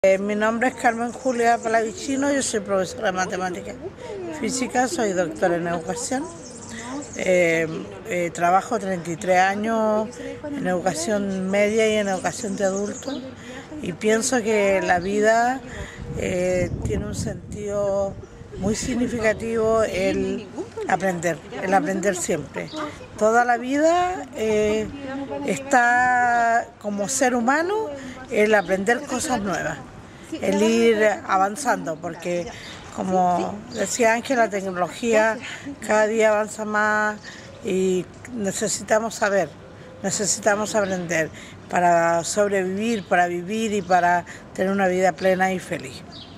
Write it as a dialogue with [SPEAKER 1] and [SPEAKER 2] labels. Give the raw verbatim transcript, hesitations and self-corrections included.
[SPEAKER 1] Eh, mi nombre es Carmen Julia Palavicino, yo soy profesora de matemáticas física, soy doctora en educación. Eh, eh, trabajo treinta y tres años en educación media y en educación de adultos y pienso que la vida eh, tiene un sentido muy significativo el aprender, el aprender siempre. Toda la vida eh, está como ser humano el aprender cosas nuevas, el ir avanzando, porque como decía Ángel, la tecnología cada día avanza más y necesitamos saber, necesitamos aprender para sobrevivir, para vivir y para tener una vida plena y feliz.